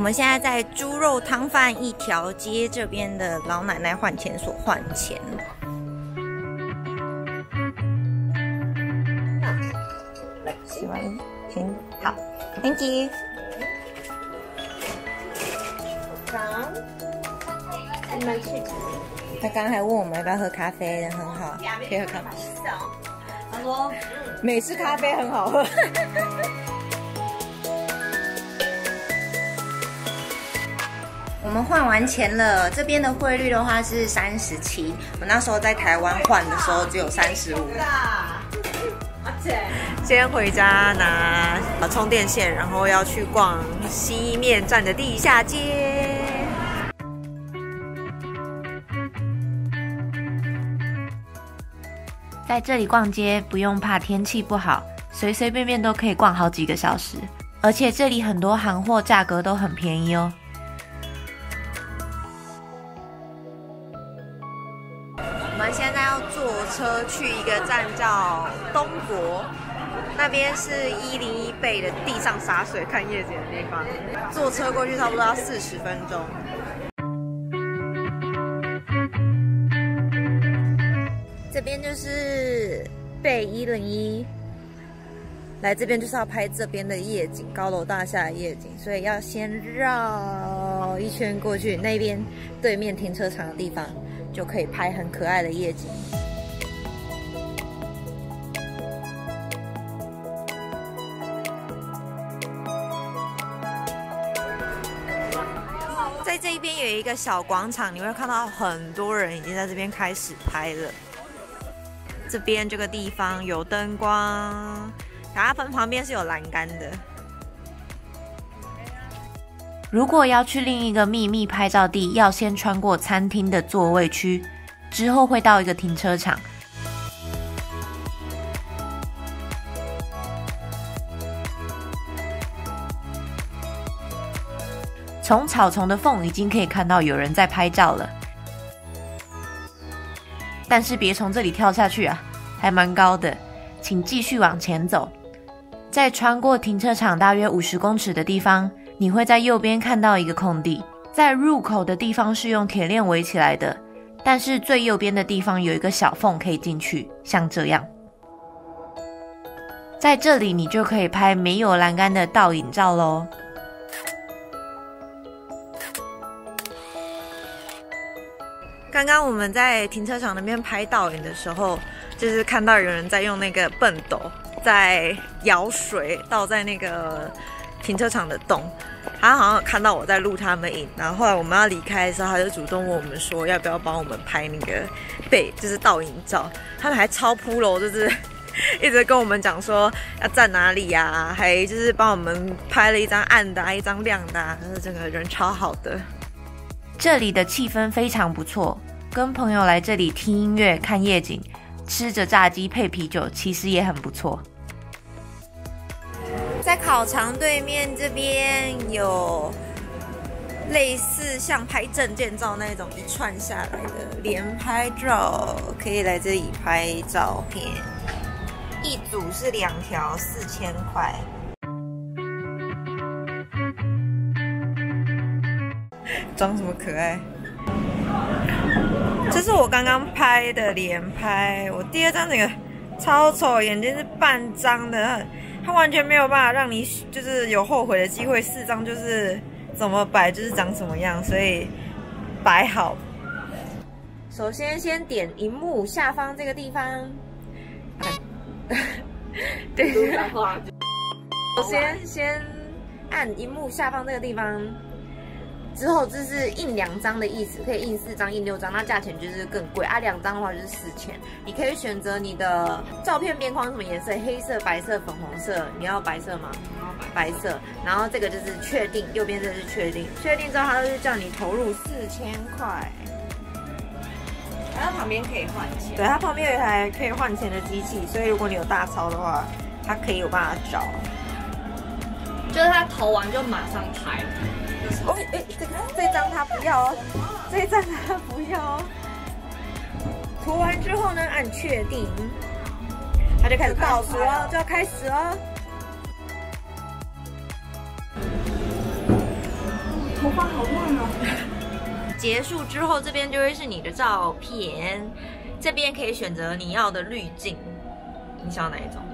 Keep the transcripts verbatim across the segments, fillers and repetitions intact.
们现在在猪肉汤饭一条街这边的老奶奶换钱所换钱。喜欢请好 ，Thank you。好，你们去。他刚刚还问我们要不要喝咖啡，人很好，可以喝咖啡。他说美式咖啡很好喝。我们换完钱了，这边的汇率的话是三十七，我那时候在台湾换的时候只有三十五。先回家拿充电线，然后要去逛西面站的地下街。 在这里逛街不用怕天气不好，随随便便都可以逛好几个小时，而且这里很多行货价格都很便宜哦。 我们现在要坐车去一个站叫东国，那边是一零一倍的地上洒水看夜景的地方，坐车过去差不多要四十分钟。这边就是背一零一，来这边就是要拍这边的夜景，高楼大厦的夜景，所以要先绕一圈过去，那边对面停车场的地方就可以拍很可爱的夜景。在这一边有一个小广场，你会看到很多人已经在这边开始拍了。这边这个地方有灯光，它分旁边是有栏杆的。 如果要去另一个秘密拍照地，要先穿过餐厅的座位区，之后会到一个停车场。从草丛的缝已经可以看到有人在拍照了，但是别从这里跳下去啊，还蛮高的，请继续往前走。在穿过停车场大约五十公尺的地方，你会在右边看到一个空地，在入口的地方是用铁链围起来的，但是最右边的地方有一个小缝可以进去，像这样。在这里你就可以拍没有栏杆的倒影照咯。 刚刚我们在停车场那边拍倒影的时候，就是看到有人在用那个笨斗在舀水倒在那个停车场的洞。他好像有看到我在录他们影，然后后来我们要离开的时候，他就主动问我们说要不要帮我们拍那个背，就是倒影照。他们还超扑了，就是一直跟我们讲说要站哪里啊，还就是帮我们拍了一张暗的、啊，一张亮的、啊，就是整个人超好的。 这里的气氛非常不错，跟朋友来这里听音乐、看夜景，吃着炸鸡配啤酒，其实也很不错。 在烤肠对面这边有类似像拍证件照那种一串下来的连拍照，可以来这里拍照片，一组是两条，四千块。装什么可爱？这是我刚刚拍的连拍，我第二张整个超丑，眼睛是半张的，它完全没有办法让你就是有后悔的机会，四张就是怎么摆就是长什么样，所以摆好。首先先点荧幕下方这个地方，对，首先先按荧幕下方这个地方。之后这是印两张的意思，可以印四张、印六张，那价钱就是更贵啊。两张的话就是四千。你可以选择你的照片边框什么颜色，黑色、白色、粉红色。你要白色吗？白色。然后这个就是确定，右边这是确定。确定之后，它就是叫你投入四千块。然后旁边可以换钱。对，它旁边有一台可以换钱的机器，所以如果你有大钞的话，它可以有办法找。 就是它投完就马上拍。 哦，哎，这个这张他不要哦，这张他不要哦。涂完之后呢，按确定，他就开始倒数哦，就要开始哦。 发好乱哦。 结束之后，这边就会是你的照片，这边可以选择你要的滤镜，你想要哪一种？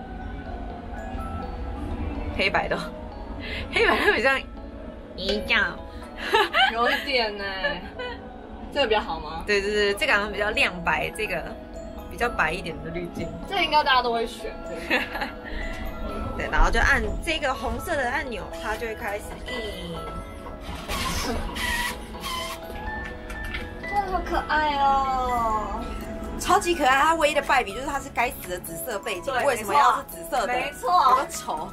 黑白的，黑白的比较一样， 有一点呢。这个比较好吗？ 对对对，这个好像比较亮白，这个比较白一点的滤镜。 这应该大家都会选。 对，然后就按这个红色的按钮，它就会开始印。 哇，好可爱哦！ 超级可爱，它唯一的败笔就是它是该死的紫色背景，为什么要是紫色的？ 没错， 好丑。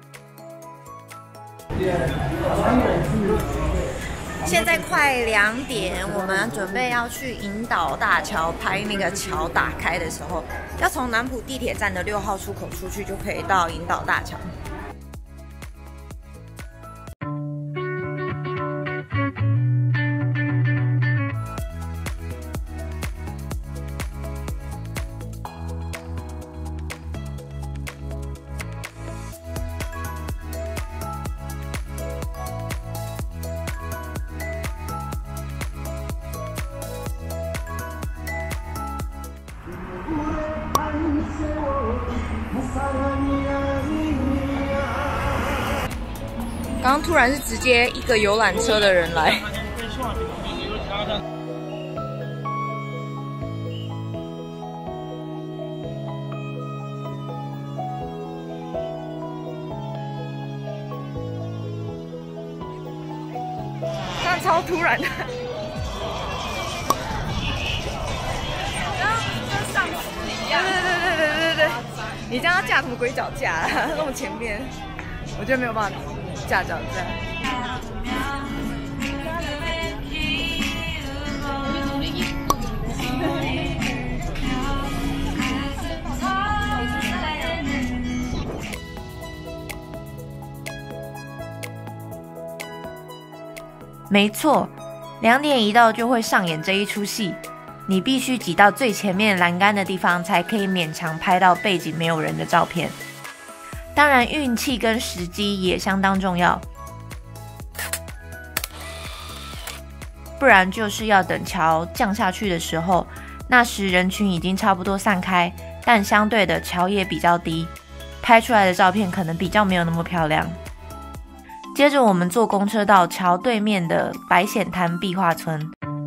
现在快两点，我们准备要去引导大桥拍那个桥打开的时候，要从南浦地铁站的六号出口出去，就可以到引导大桥。刚刚突然是直接一个游览车的人来，这样超突然的。跟上次一样。对对对对对对对，你这样要架什么鬼脚架啊？那么前面，我觉得没有办法。架脚架。 没错，两点一到就会上演这一出戏，你必须挤到最前面栏杆的地方，才可以勉强拍到背景没有人的照片。当然，运气跟时机也相当重要，不然就是要等桥降下去的时候，那时人群已经差不多散开，但相对的桥也比较低，拍出来的照片可能比较没有那么漂亮。接着我们坐公车到桥对面的白显滩壁画村。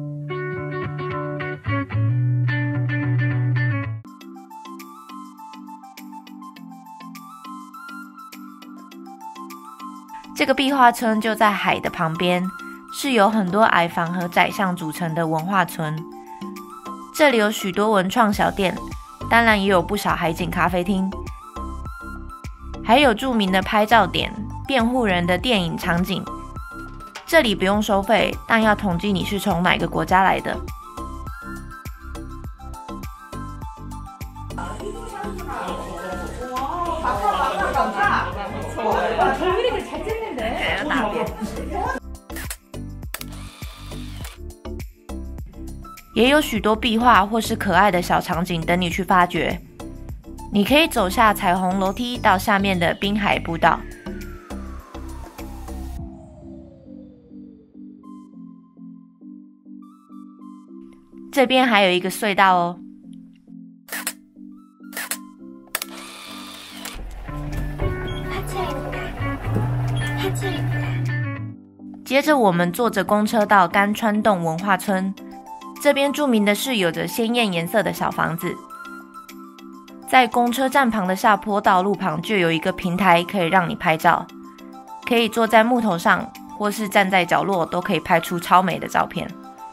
这个壁画村就在海的旁边，是由很多矮房和窄巷组成的文化村。这里有许多文创小店，当然也有不少海景咖啡厅，还有著名的拍照点、辩护人的电影场景。这里不用收费，但要统计你是从哪个国家来的。也有许多壁画或是可爱的小场景等你去发掘。你可以走下彩虹楼梯到下面的滨海步道。这边还有一个隧道哦。接着我们坐着公车到甘川洞文化村，这边著名的是有着鲜艳颜色的小房子。在公车站旁的下坡道路旁就有一个平台可以让你拍照，可以坐在木头上或是站在角落，都可以拍出超美的照片。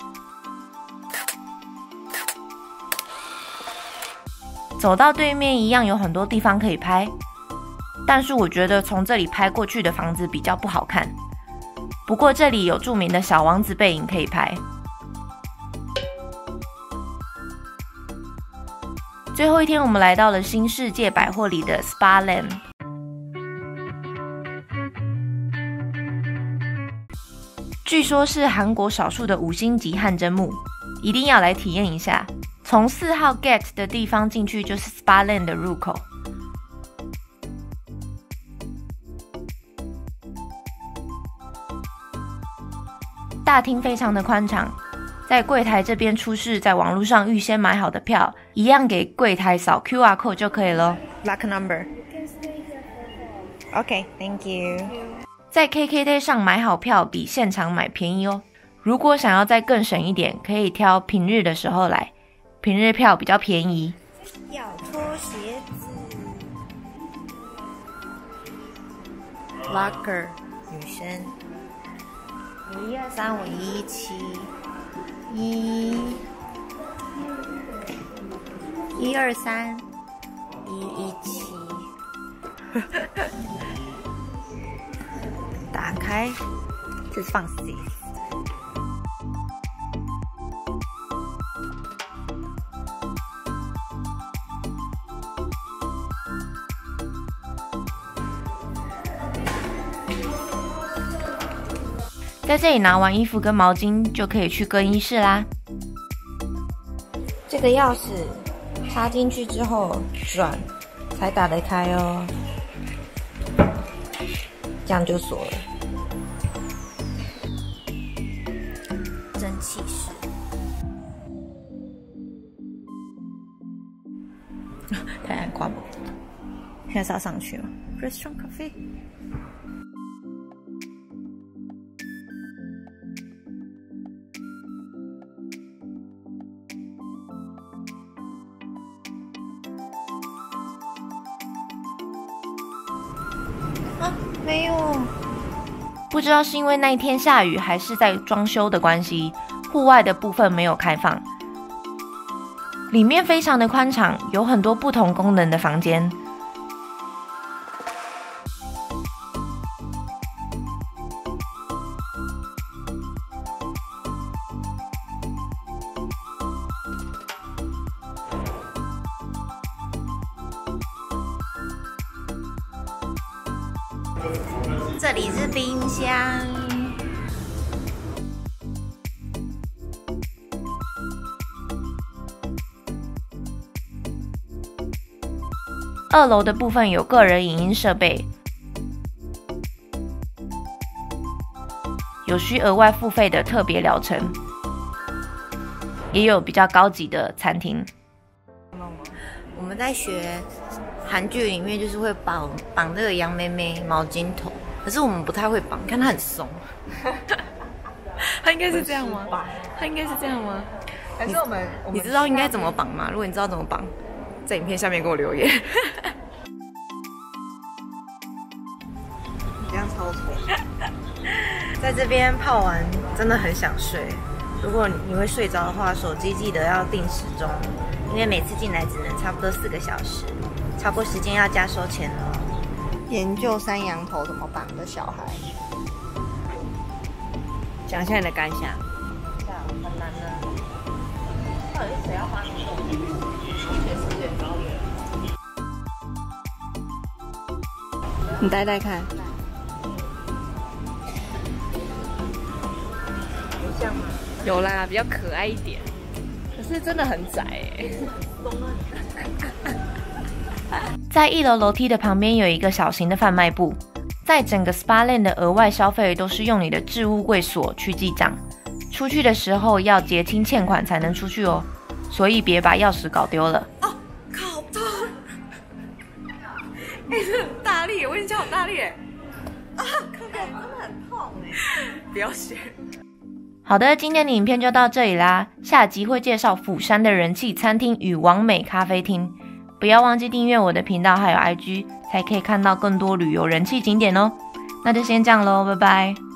走到对面一样有很多地方可以拍，但是我觉得从这里拍过去的房子比较不好看。不过这里有著名的小王子背影可以拍。最后一天，我们来到了新世界百货里的 Spa Land。据说是韩国少数的五星级汗蒸幕，一定要来体验一下。从四号 Gate 的地方进去就是 Spa Land 的入口。 大厅非常的宽敞，在柜台这边出示在网络上预先买好的票，一样给柜台扫 Q R code 就可以了。 Lock number. Okay, thank you. 在 K K day 上买好票比现场买便宜哦。如果想要再更省一点，可以挑平日的时候来，平日票比较便宜。 要脱鞋子。Locker 女生。我一二三，我一一七，一，一二三，一一七。打开，这是放 C。 在这里拿完衣服跟毛巾，就可以去更衣室啦。 这个钥匙插进去之后转才打得开哦，这样就锁了。蒸汽室，太阳挂不，现在是要上去了。Restaurant Cafe。啊，没有。 不知道是因为那一天下雨，还是在装修的关系，户外的部分没有开放。里面非常的宽敞，有很多不同功能的房间。 这里是冰箱， 二楼的部分有个人影音设备，有需额外付费的特别疗程，也有比较高级的餐厅。 我们在学韩剧里面就是会绑绑这个杨妹妹毛巾头，可是我们不太会绑，看它很松。 它应该是这样吗？它应该是这样吗？ 还是我们你知道应该怎么绑吗？如果你知道怎么绑，在影片下面给我留言。这样超丑。在这边泡完真的很想睡，如果你会睡着的话，手机记得要定时钟，因为每次进来只能差不多四个小时，超过时间要加收钱哦。研究山羊头怎么绑的小孩，讲一下你的感想。很难的，到底是谁要发你手机？确实有点高远。你戴戴看，有像吗？ 有啦，比较可爱一点，可是真的很窄哎。 在一楼楼梯的旁边有一个小型的贩卖部，在整个 Spa Land 的额外消费都是用你的置物柜锁去记账，出去的时候要结清欠款才能出去哦，所以别把钥匙搞丢了。 哦，好痛！哎、欸，这很大力，我跟你讲，好大力哎！啊，看起来真的很痛哎！不要学。 好的，今天的影片就到这里啦，下集会介绍釜山的人气餐厅与完美咖啡厅。不要忘记订阅我的频道还有 I G， 才可以看到更多旅游人气景点哦。那就先这样咯，拜拜。